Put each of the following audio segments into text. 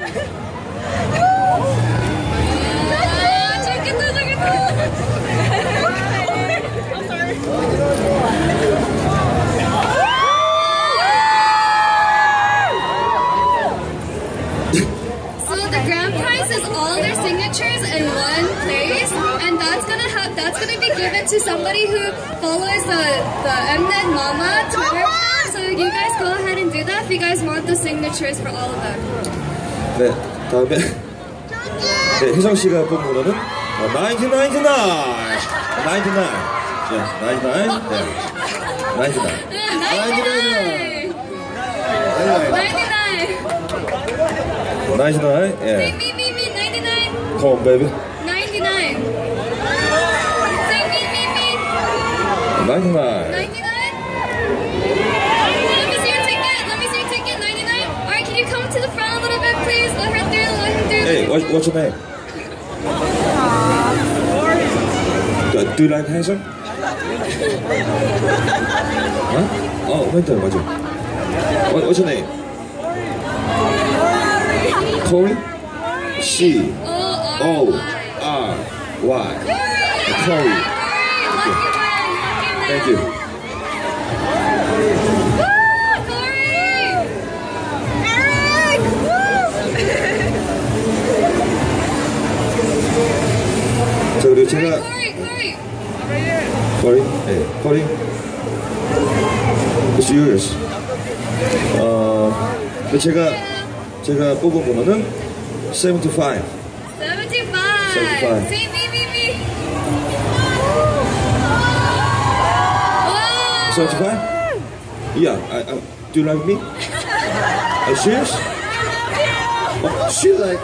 To somebody who follows the mnet mama Twitter. So you guys go ahead and do that if you guys want the signatures for all of them. 네, 다음에 네, 혜정 씨가 뽑은 번호는 99. 99. Yes, 99. 네. 99. 99. 99. Yeah. Me, 99. Come on, baby. 99. 99. 99? Let me see your ticket. 99? Alright, can you come to the front a little bit, please? Let her through. Hey, what's your name? Do you like handsome? Huh? Oh, 맞아. What's your name? Corey? C-O-R-Y. Corey. Thank you. 자, 그리고 제가 Corey? 네, Corey? It's yours. 제가 뽑은 번호는 75. 75. See, me. 75? Yeah, do you like me? Are you serious? Oh, she like.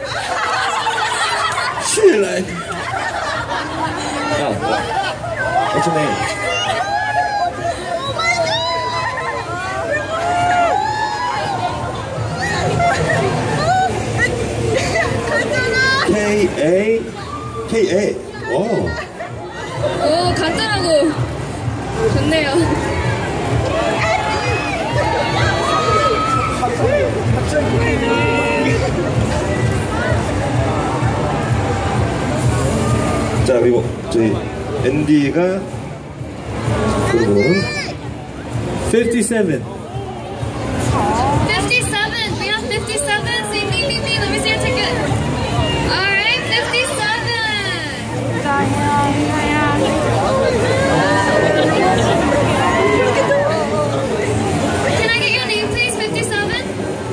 Oh, what's your name? K.A. 오, 간단하고 좋네요. 자, 그리고 저희 앤디가 그리고는 57. 57. We have 57. Say me. Let me see your ticket. All right, 57. Can I get your name, please? 57.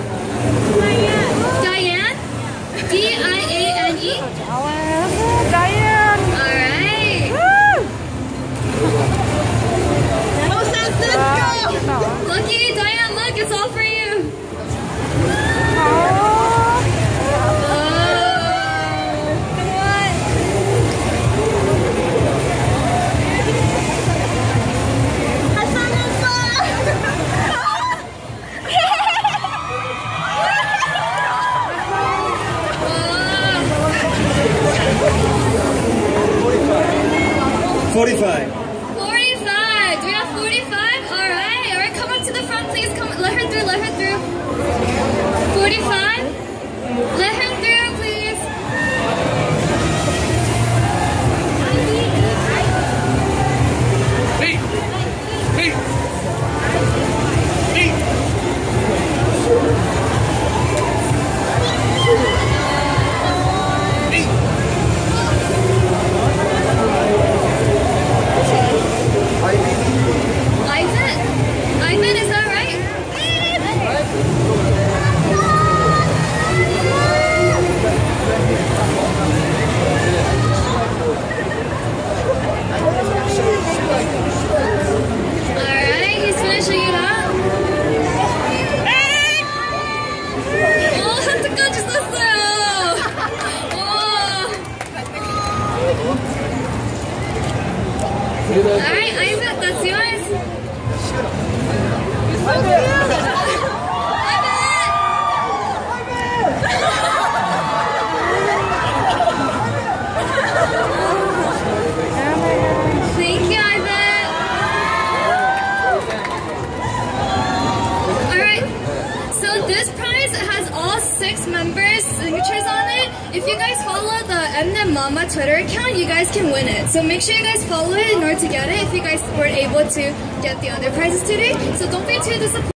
Diane. D-I-A-N-E. Diane. All right. Lucky Diane, look, it's all for you. 45. 45. Do we have 45? All right, come up to the front, please. Come, let her through. 45. Let her through, please. Hey. Ivan, is that right? Alright, he's finishing it up. 하트까지 썼어요. Alright, Ivan, that's yours. Thank you, Ivan. Alright, so this prize has all 6 6 members' signatures on it. If you guys follow the mnet Mama Twitter account, you guys can win it. So make sure you guys follow it in order to get it if you guys weren't able to get the other prizes today. So don't be too disappointed.